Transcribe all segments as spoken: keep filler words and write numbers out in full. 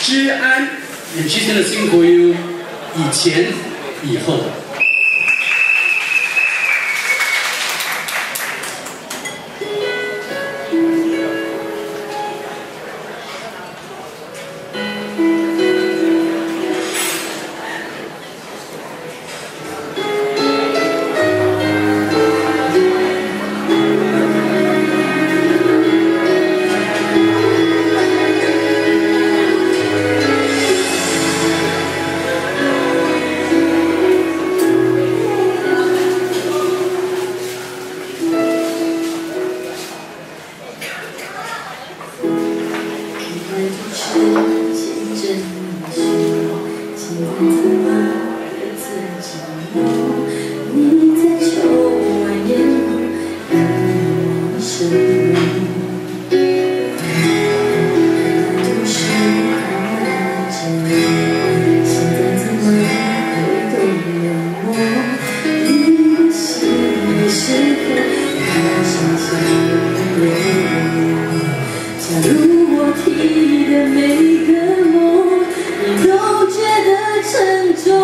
Zhi'An, and she's gonna sing for you 以前以后。 假如我提的每个梦，你都觉得沉重，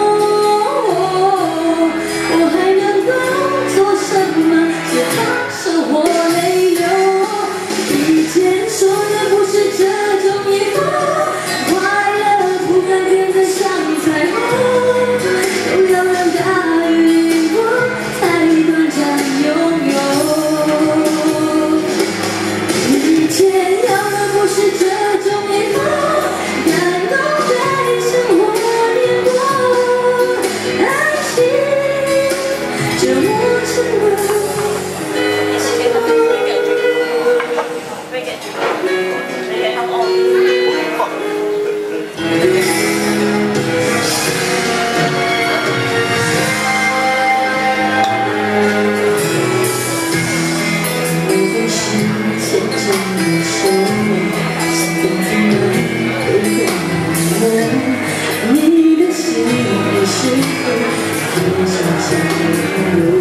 我还能够做什么？只放手或泪流。以前说的不是这种以后，快乐不敢变得像彩虹，都要让大雨淋过，才短暂拥有。以前要的不是这种以后，感动被生活碾过，爱情折磨成了。你的心也是很想象流，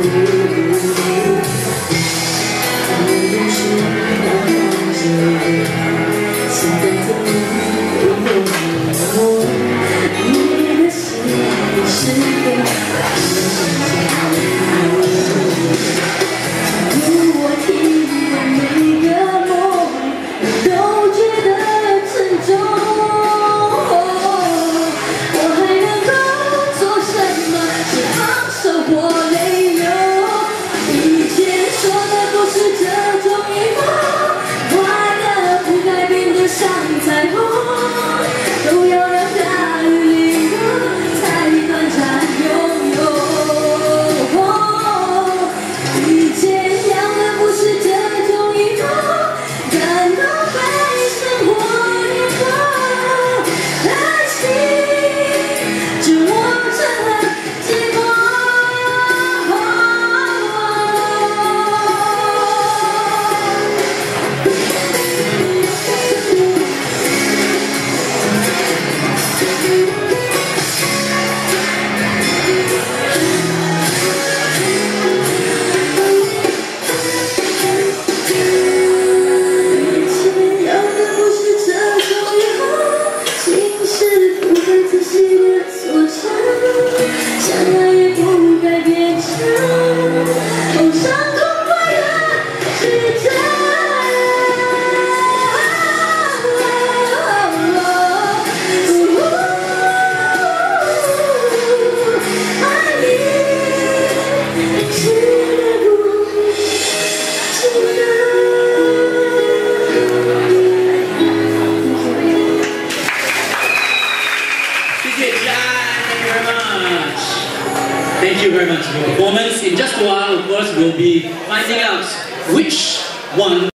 爱都是要看着，现在怎么会有我？你的心也是很想象流。假如我听完每个梦，你都觉得沉重。像彩虹，都要让大雨淋过，才短暂拥有。以前要的不是这种以后，感动被生活碾过，爱情折磨成了结果。想要也不该变成头上痛快的指针。爱你是不记得。 谢谢Zhi'An。Thank you very much for the performance. In just a while, of course, we'll be finding out which one